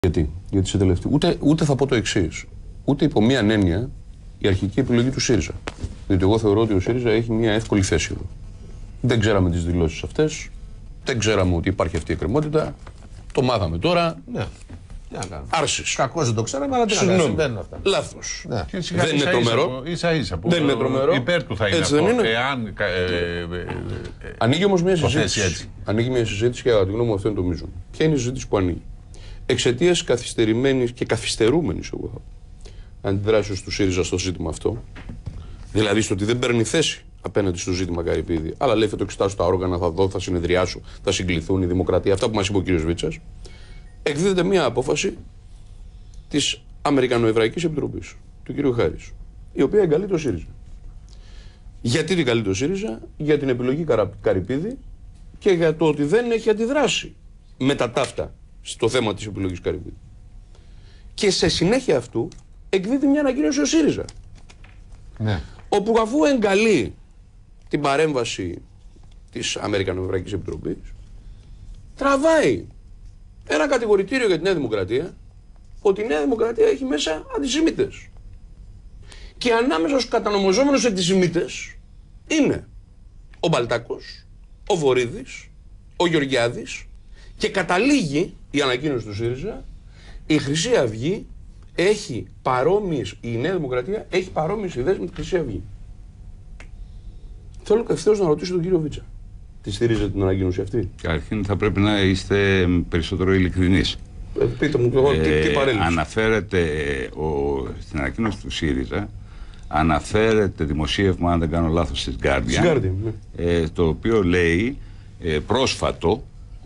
Γιατί σε τελευταίο. Ούτε θα πω το εξής. Ούτε υπό μία έννοια η αρχική επιλογή του ΣΥΡΙΖΑ. Διότι εγώ θεωρώ ότι ο ΣΥΡΙΖΑ έχει μία εύκολη θέση εδώ. Δεν ξέραμε τις δηλώσεις αυτές. Δεν ξέραμε ότι υπάρχει αυτή η εκκρεμότητα. Το μάθαμε τώρα. Ναι. Άρσης. Κακώς δεν το ξέραμε, αλλά τι να κάνουμε. Συμβαίνουν αυτά. Λάθος. Ναι. Δεν είναι τρομερό. Ίσα-ίσα που δεν είναι τρομερό. Υπέρ του θα είναι έτσι αυτό. Δεν είναι. Εάν, ανοίγει όμως μια συζήτηση. Ανοίγει μια συζήτηση και κατά τη γνώμη μου αυτό είναι το μείζον. Ποια είναι η συζήτηση που ανοίγει? Εξαιτίας καθυστερημένης και καθυστερούμενης αντιδράσεως του ΣΥΡΙΖΑ στο ζήτημα αυτό. Δηλαδή στο ότι δεν παίρνει θέση απέναντι στο ζήτημα Καρυπίδη, αλλά λέει θα το εξετάσω τα όργανα, θα δω, θα συνεδριάσω, θα συγκληθούν η δημοκρατία, αυτά που μας είπε ο κ. Βίτσας. Εκδίδεται μια απόφαση της Αμερικανοεβραϊκής Επιτροπής, του κ. Χάρης, η οποία εγκαλεί το ΣΥΡΙΖΑ. Γιατί την καλεί το ΣΥΡΙΖΑ? Για την επιλογή Καρυπίδη και για το ότι δεν έχει αντιδράσει με τα ταύτα στο θέμα της επιλογής Καρυπίδη. Και σε συνέχεια αυτού εκδίδει μια ανακοίνωση ο ΣΥΡΙΖΑ. Ναι. Όπου αφού εγκαλεί την παρέμβαση της Αμερικανοεβραϊκής Επιτροπής, τραβάει ένα κατηγορητήριο για τη Νέα Δημοκρατία ότι η Νέα Δημοκρατία έχει μέσα αντισημίτες. Και ανάμεσα στους κατανομαζόμενους αντισημίτες είναι ο Μπαλτάκος, ο Βορίδης, ο Γεωργιάδης και καταλήγει η ανακοίνωση του ΣΥΡΙΖΑ η Χρυσή Αυγή έχει παρόμοιες, η Νέα Δημοκρατία έχει παρόμοιες ιδέες με τη Χρυσή Αυγή. Θέλω ευθέως να ρωτήσω τον κύριο Βίτσα. Τη στηρίζετε την ανακοίνωση αυτή? Καταρχήν θα πρέπει να είστε περισσότερο ειλικρινείς. Πείτε μου τι παρέλειψη. Αναφέρεται στην ανακοίνωση του ΣΥΡΙΖΑ, αναφέρεται δημοσίευμα, αν δεν κάνω λάθος, της Guardian, ναι. Το οποίο λέει πρόσφατο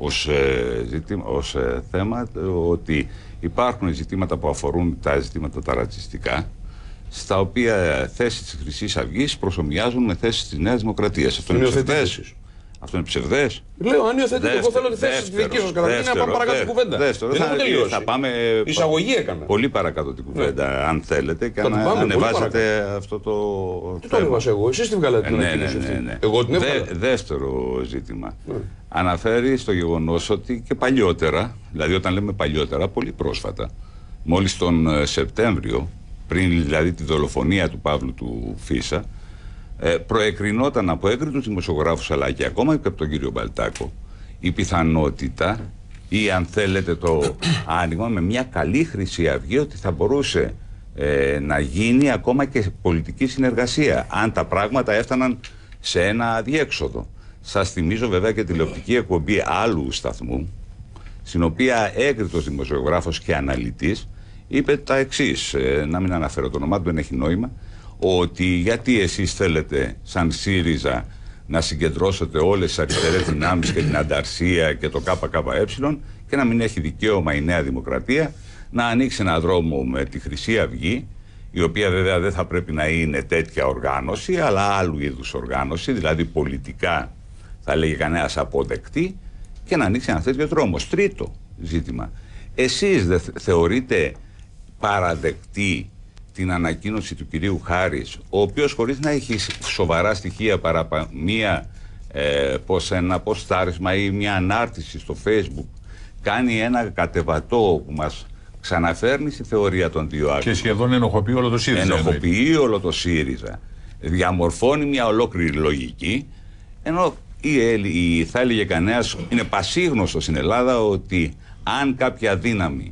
ως θέμα ότι υπάρχουν ζητήματα που αφορούν τα ζητήματα τα ρατσιστικά, στα οποία θέσεις της Χρυσής Αυγής προσομοιάζουν με θέσεις της Νέας Δημοκρατίας. Αυτό είναι ψευδές? Αυτό είναι ψευδές? Λέω, αν υιοθετείτε, εγώ θέλω τη θέση της δικής σας καταρχήν να πάμε παρακάτω την κουβέντα. Θα πάμε εισαγωγή έκανα. Πολύ παρακάτω την κουβέντα, αν θέλετε, και να ανεβάζετε αυτό το τι το ανεβάσα εγώ? Εσείς την βγάλατε την ανακοίνωση αυτή. Εγώ την έβγαλα. Δεύτερο ζήτημα. Αναφέρει στο γεγονός ότι και παλιότερα, δηλαδή όταν λέμε παλιότερα, πολύ πρόσφατα, μόλις τον Σεπτέμβριο, πριν δηλαδή τη δολοφονία του Παύλου του Φίσα, προεκρινόταν από έγκριτους δημοσιογράφους αλλά και ακόμα και από τον κύριο Μπαλτάκο η πιθανότητα ή αν θέλετε το άνοιγμα με μια καλή Χρυσή Αυγή ότι θα μπορούσε να γίνει ακόμα και πολιτική συνεργασία αν τα πράγματα έφταναν σε ένα αδιέξοδο. Σας θυμίζω βέβαια και τηλεοπτική εκπομπή άλλου σταθμού, στην οποία έγκριτος δημοσιογράφος και αναλυτής είπε τα εξής, να μην αναφέρω το όνομά του, δεν έχει νόημα, ότι γιατί εσείς θέλετε σαν ΣΥΡΙΖΑ να συγκεντρώσετε όλες τις αριστερές δυνάμεις και την ανταρσία και το ΚΚΕ και να μην έχει δικαίωμα η Νέα Δημοκρατία να ανοίξει έναν δρόμο με τη Χρυσή Αυγή, η οποία βέβαια δεν θα πρέπει να είναι τέτοια οργάνωση, αλλά άλλου είδους οργάνωση, δηλαδή πολιτικά θα λέγει κανένας αποδεκτή, και να ανοίξει ένα τέτοιο δρόμο. Τρίτο ζήτημα. Εσείς δεν θεωρείτε παραδεκτή την ανακοίνωση του κυρίου Χάρης, ο οποίος χωρίς να έχει σοβαρά στοιχεία παρά μία ένα ποστάρισμα ή μια ανάρτηση στο Facebook κάνει ένα κατεβατό που μας ξαναφέρνει στη θεωρία των δύο άκρων. Και σχεδόν ενοχοποιεί όλο το ΣΥΡΙΖΑ. Ενοχοποιεί όλο το ΣΥΡΙΖΑ. Διαμορφώνει μια ολόκληρη λογική, ενώ θα έλεγε κανένας, είναι πασίγνωστο στην Ελλάδα ότι αν κάποια δύναμη,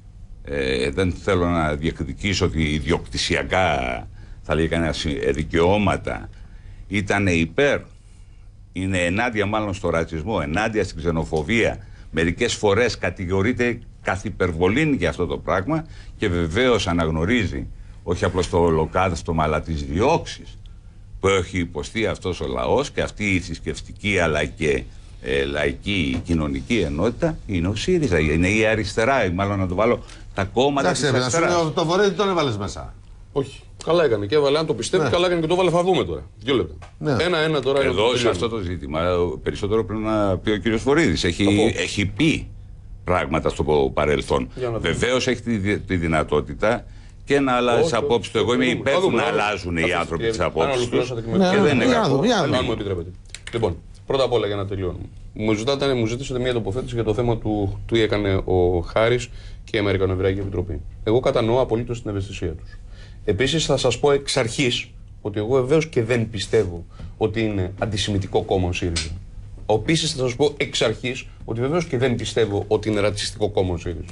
δεν θέλω να διεκδικήσω ότι ιδιοκτησιακά θα λέγει κανένας δικαιώματα, ήταν υπέρ, είναι ενάντια μάλλον στο ρατσισμό, ενάντια στην ξενοφοβία, μερικές φορές κατηγορείται καθ' υπερβολήν για αυτό το πράγμα και βεβαίως αναγνωρίζει όχι απλώς το ολοκαύτωμα αλλά τις διώξεις που έχει υποστεί αυτός ο λαός, και αυτή η θρησκευτική αλλά και λαϊκή κοινωνική ενότητα είναι ο ΣΥΡΙΖΑ, είναι η αριστερά, ή μάλλον να το βάλω τα κόμματα της αριστεράς. Το Βορύδη τον έβαλες μέσα. Όχι. Καλά έκανε και έβαλε, αν το πιστεύει, καλά έκανε και το έβαλε. Θα δούμε τώρα. 2 λεπτά. Ναι. Ένα τώρα. Εδώ σε αυτό το ζήτημα περισσότερο πρέπει να πει ο κύριος Βορύδης. Έχει πει πράγματα στο παρελθόν. Βεβαίως έχει τη δυνατότητα και να αλλάζει τις απόψεις του. Εγώ είμαι υπέρ του να αλλάζουν οι άνθρωποι τις απόψεις τους. Και δεν είναι κακό. Αν μου επιτρέπετε. Λοιπόν, Πρώτα απ' όλα για να τελειώνουμε. Μου ζήτησατε μια τοποθέτηση για το θέμα του τι έκανε ο Χάρης και η Αμερικανοεβραϊκή Επιτροπή. Εγώ κατανοώ απολύτως την ευαισθησία τους. Επίσης θα σας πω εξ αρχής ότι εγώ βεβαίως και δεν πιστεύω ότι είναι αντισημιτικό κόμμα ο ΣΥΡΙΖΑ. Επίσης θα σας πω εξ αρχής ότι βεβαίως και δεν πιστεύω ότι είναι ρατσιστικό κόμμα ο ΣΥΡΙΖΑ.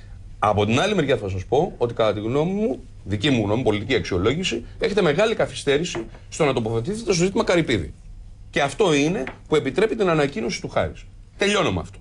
Από την άλλη μεριά θα σας πω ότι κατά τη γνώμη μου, δική μου γνώμη, πολιτική αξιολόγηση, έχετε μεγάλη καθυστέρηση στο να τοποθετηθείτε στο ζήτημα Καρυπίδη. Και αυτό είναι που επιτρέπει την ανακοίνωση του Χάρης. Τελειώνω με αυτό.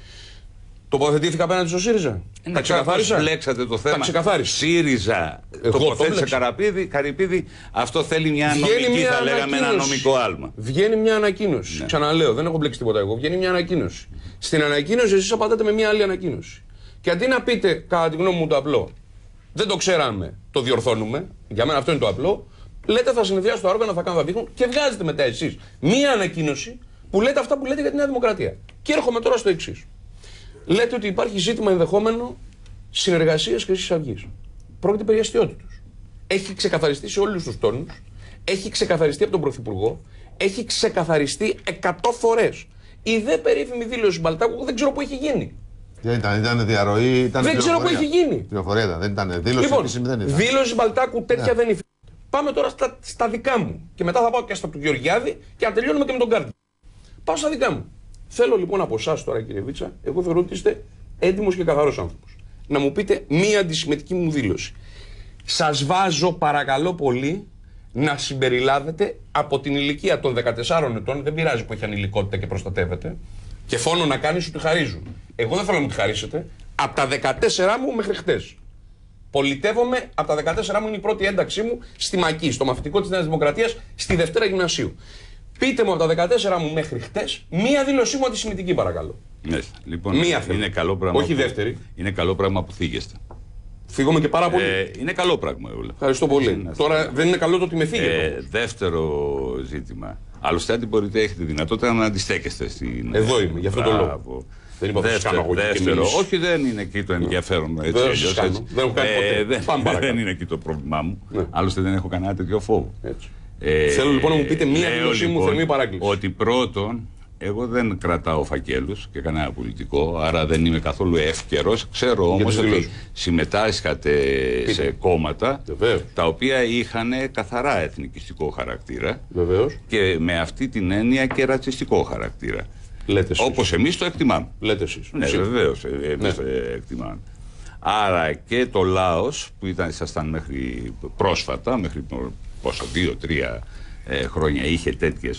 Τοποθετήθηκα απέναντι στο ΣΥΡΙΖΑ. Τα ξεκαθάρισα. Μπλέξατε το θέμα. Τα ξεκαθάρισα. ΣΥΡΙΖΑ τοποθέτησε Καρυπίδη. Αυτό θέλει μια νομική, θα λέγαμε, ένα νομικό άλμα. Βγαίνει μια ανακοίνωση. Ναι. Ξαναλέω, δεν έχω μπλέξει τίποτα εγώ. Βγαίνει μια ανακοίνωση. Στην ανακοίνωση εσείς απαντάτε με μια άλλη ανακοίνωση. Και αντί να πείτε, κατά τη γνώμη μου, το απλό, δεν το ξέραμε, το διορθώνουμε. Για μένα αυτό είναι το απλό. Λέτε θα συνεδριάσουν τα όργανα, θα κάνουν, θα δείχνουν και βγάζετε μετά εσείς μία ανακοίνωση που λέτε αυτά που λέτε για τη Νέα Δημοκρατία. Και έρχομαι τώρα στο εξής. Λέτε ότι υπάρχει ζήτημα ενδεχόμενο συνεργασίας Χρυσής Αυγής. Πρόκειται περί αστιότητος. Έχει ξεκαθαριστεί σε όλους τους τόνους, έχει ξεκαθαριστεί από τον Πρωθυπουργό, έχει ξεκαθαριστεί 100 φορές. Η δε περίφημη δήλωση Μπαλτάκου δεν ξέρω πού έχει γίνει. Ήταν διαρροή, ήταν δεν ξέρω πού έχει γίνει. Πληροφορία ήταν, δεν ήταν δήλωση. Λοιπόν, δεν ήταν. Δήλωση Μπαλτάκου τέτοια δεν υφίσταται. Πάμε τώρα στα δικά μου. Και μετά θα πάω και στα του Γεωργιάδη και να τελειώνουμε και με τον Κάρτη. Πάω στα δικά μου. Θέλω λοιπόν από εσάς τώρα, κύριε Βίτσα, εγώ θεωρώ ότι είστε έντιμος και καθαρός άνθρωπος. Να μου πείτε μία αντισημιτική μου δήλωση. Σας βάζω παρακαλώ πολύ να συμπεριλάβετε από την ηλικία των 14 ετών, δεν πειράζει που έχει ανηλικότητα και προστατεύεται, και φόνο να κάνει σου τη χαρίζουν. Εγώ δεν θέλω να μου τη χαρίσετε. Από τα 14 μου μέχρι χτες. Πολιτεύομαι, από τα 14 μου είναι η πρώτη ένταξή μου στη ΜΑΚΙ, στο μαθητικό της Νέας Δημοκρατίας, στη Δευτέρα Γυμνασίου. Πείτε μου από τα 14 μου μέχρι χτες μία δήλωσή μου αντισημιτική, παρακαλώ. Ναι, λοιπόν, είναι καλό πράγμα. Όχι δεύτερη. Είναι καλό πράγμα που θίγεστε. Φύγομαι και πάρα πολύ. Είναι καλό πράγμα, εγώ λέω. Ευχαριστώ πολύ. Τώρα δεν είναι καλό το ότι με φύγετε. Δεύτερο ζήτημα. Άλλωστε, αν μπορείτε, έχετε δυνατότητα να αντιστέκεστε στην. Εδώ είμαι, γι' αυτό το λόγο. Δεν είπα δεύτερο. Όχι, δεν είναι εκεί το ενδιαφέρον. Έτσι, δεν έχω κάνει ποτέ. Δεν είναι εκεί το πρόβλημά μου. Άλλωστε, δεν έχω κανένα τέτοιο φόβο. Θέλω λοιπόν να μου πείτε μία δήλωσή μου, θερμή παράκληση. Ότι πρώτον, εγώ δεν κρατάω φακέλους και κανένα πολιτικό, άρα δεν είμαι καθόλου εύκαιρος. Ξέρω όμως ότι συμμετάσχατε σε κόμματα τα οποία είχαν καθαρά εθνικιστικό χαρακτήρα. Βεβαίως. Και με αυτή την έννοια και ρατσιστικό χαρακτήρα. Όπως εμείς το εκτιμάμε. Λέτε εσείς. Ναι, βεβαίως, εμείς το εκτιμάμε. Άρα και το Λάος που ήσασταν μέχρι πρόσφατα, μέχρι πόσο, 2-3 χρόνια είχε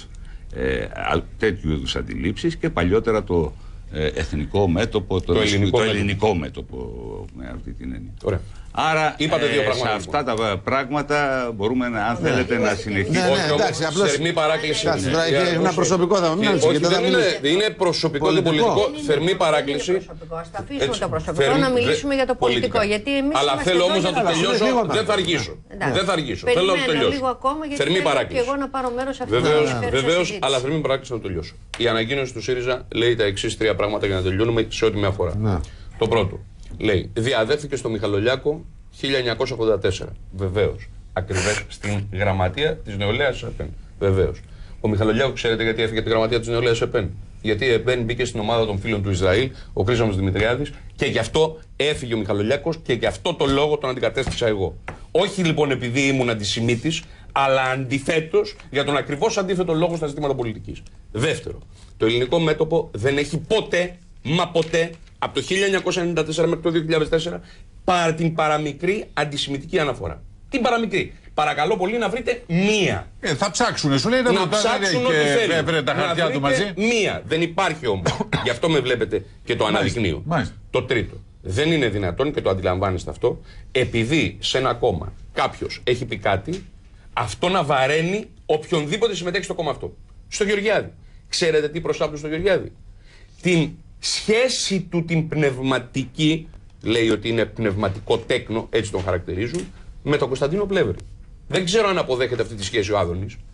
τέτοιου είδους αντιλήψεις, και παλιότερα το εθνικό μέτωπο, το ελληνικό μέτωπο με αυτή την έννοια. Ωραία. Άρα σε αυτά τα πράγματα μπορούμε, αν θέλετε, να συνεχίσουμε. Όχι, εντάξει, απλώς θερμή παράκληση. Είναι ένα προσωπικό θέμα. Δεν είναι προσωπικό και πολιτικό. Θερμή παράκληση. Ας τα αφήσουμε το προσωπικό, να μιλήσουμε για το πολιτικό. Αλλά θέλω όμως να το τελειώσω. Δεν θα αργήσω. Θέλω να το τελειώσω. Θερμή παράκληση. Και εγώ να πάρω μέρος σε αυτή την συζήτηση. Βεβαίως, αλλά θερμή παράκληση να το τελειώσω. Η ανακοίνωση του ΣΥΡΙΖΑ λέει τα εξής 3 πράγματα για να τελειώνουμε σε ό,τι με αφορά. Το πρώτο. Λέει, διαδέχθηκε στο Μιχαλολιάκο 1984. Βεβαίως. Ακριβώς στην γραμματεία της Νεολαίας ΕΠΕΝ. Βεβαίως. Ο Μιχαλολιάκο, ξέρετε γιατί έφυγε από τη γραμματεία της Νεολαίας ΕΠΕΝ? Γιατί η ΕΠΕΝ μπήκε στην ομάδα των φίλων του Ισραήλ, ο Χρήσαμος Δημητριάδης, και γι' αυτό έφυγε ο Μιχαλολιάκος και γι' αυτό το λόγο τον αντικατέστησα εγώ. Όχι λοιπόν επειδή ήμουν αντισημίτης, αλλά αντιθέτως για τον ακριβώς αντίθετο λόγο στα ζητήματα πολιτικής. Δεύτερο, το ελληνικό μέτωπο δεν έχει ποτέ, μα ποτέ, από το 1994 μέχρι το 2004, την παραμικρή αντισημιτική αναφορά. Την παραμικρή. Παρακαλώ πολύ να βρείτε μία. Θα ψάξουν, σου λέει να ψάξουν ό,τι θέλουν. Τα χαρτιά του μαζί. Μία. Δεν υπάρχει όμως. Γι' αυτό με βλέπετε και το αναδεικνύω. Το τρίτο. Δεν είναι δυνατόν, και το αντιλαμβάνεστε αυτό, επειδή σε ένα κόμμα κάποιος έχει πει κάτι, αυτό να βαραίνει οποιονδήποτε συμμετέχει στο κόμμα αυτό. Στο Γεωργιάδη. Ξέρετε τι προσάπτω στο Γεωργιάδη? Την σχέση του την πνευματική, λέει ότι είναι πνευματικό τέκνο, έτσι τον χαρακτηρίζουν, με τον Κωνσταντίνο Πλεύρη. Δεν ξέρω αν αποδέχεται αυτή τη σχέση ο Άδωνης,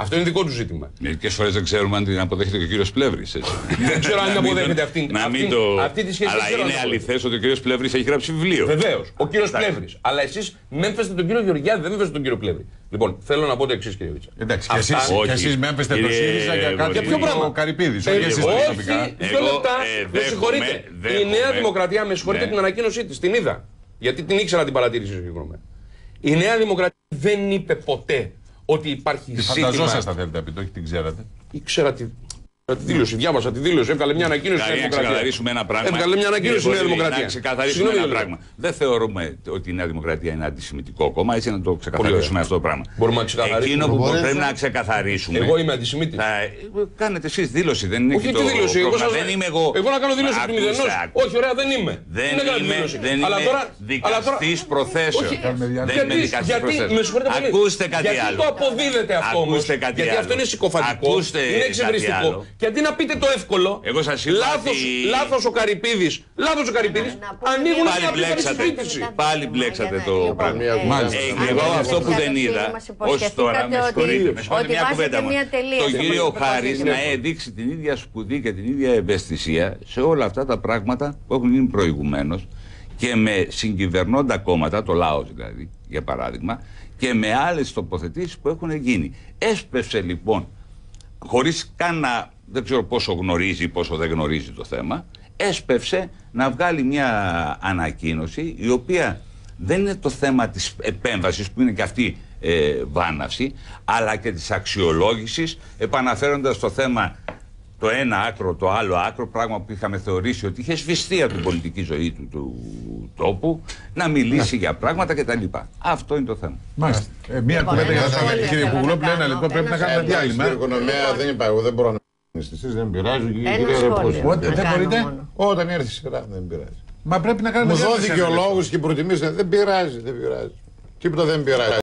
Αυτό είναι δικό του ζήτημα. Μερικές φορές δεν ξέρουμε αν την αποδέχεται και ο κύριος Πλεύρης. Δεν ξέρω αν την αποδέχεται αυτή τη σχέση. Αλλά είναι αληθές ότι ο κύριος Πλεύρης έχει γράψει βιβλίο. Βεβαίως. Ο κύριος Πλεύρης. Αλλά εσείς με έμφεστε τον κύριο Γεωργιάδη, δεν με έμφεστε τον κύριο Πλεύρη. Λοιπόν, θέλω να πω το εξής, κύριε Βίτσα. Εντάξει, και εσείς με έμφεστε το ΣΥΡΙΖΑ για κάτι ο Καρυπίδης. Όχι εσείς προσωπικά. Δύο λεπτά. Με συγχωρείτε. Η Νέα Δημοκρατία, με συγχωρείτε την ανακοίνωσή της. Την είδα. Γιατί την ήξερα την παρατήρηση συγκεκριμένα. Η Νέα Δημοκρατία δεν είπε ποτέ ότι υπάρχει ζήτημα. Τι φανταζόσασταν, θέλετε να πείτε, όχι την ξέρατε. Ήξερα τη δήλωση, διάβασα τη δήλωση, έβγαλε μια ανακοίνωση στη Νέα Δημοκρατία. Να ξεκαθαρίσουμε ένα πράγμα. Έβγαλε μια ανακοίνωση στη Νέα Δημοκρατία. Να ξεκαθαρίσουμε ένα πράγμα. Δεν θεωρούμε ότι η Νέα Δημοκρατία είναι αντισημιτικό κόμμα, έτσι να το ξεκαθαρίσουμε αυτό το πράγμα. Μπορούμε να ξεκαθαρίσουμε. Εκείνο που πρέπει να ξεκαθαρίσουμε. Εγώ είμαι αντισημίτης. Κάνετε εσείς δήλωση, δεν είναι όχι, τι δήλωση, δεν είμαι εγώ. Εγώ να κάνω δήλωση του μηδενός. Όχι, ωραία, δεν είμαι. Δεν είμαι δικαστής προθέσεων. Δεν είμαι δικαστής προθέσεων. Ακούστε κάτι άλλο. Γιατί το αποδίδετε αυτό όμως? Γιατί αυτό είναι συκοφαντικό, είναι εξευριστικό. Και αντί να πείτε το εύκολο, λάθος ο Καρυπίδης, ανοίγουν μια συζήτηση. Πάλι μπλέξατε το πράγμα. Εγώ αυτό που δεν είδα, ως τώρα, με συγχωρείτε, μια κουβέντα μου. Το κύριο Χάρης να δείξει την ίδια σπουδή και την ίδια ευαισθησία σε όλα αυτά τα πράγματα που έχουν γίνει προηγουμένως και με συγκυβερνώντα κόμματα, το λαό δηλαδή, για παράδειγμα, και με άλλες τοποθετήσεις που έχουν γίνει. Έσπευσε λοιπόν, χωρίς καν να, δεν ξέρω πόσο γνωρίζει ή πόσο δεν γνωρίζει το θέμα, έσπευσε να βγάλει μια ανακοίνωση η οποία δεν είναι το θέμα της επέμβασης που είναι και αυτή βάναυση, αλλά και της αξιολόγησης, επαναφέροντας το θέμα το ένα άκρο, το άλλο άκρο, πράγμα που είχαμε θεωρήσει ότι είχε σβηστεί από την πολιτική ζωή του τόπου, να μιλήσει για πράγματα κτλ. Αυτό είναι το θέμα. Μάλιστα. Μία κουβέντα για να κύριε Κουγουλόπουλο, ένα λεπτό πρέπει να κάνουμε διάλειμμα. Στην οικονομία δεν υπάρχει, εγώ δεν μπορώ να εσείς δεν πειράζει και η κυρία Ρεπούση. Δεν μπορείτε. Όταν έρθει η σειρά δεν πειράζει. Μα πρέπει να κάνουμε διάλειμμα. Μου δόθηκε ο λόγος και προτιμήσατε. Δεν πειράζει, δεν πειράζει. Τίποτα δεν πειράζει.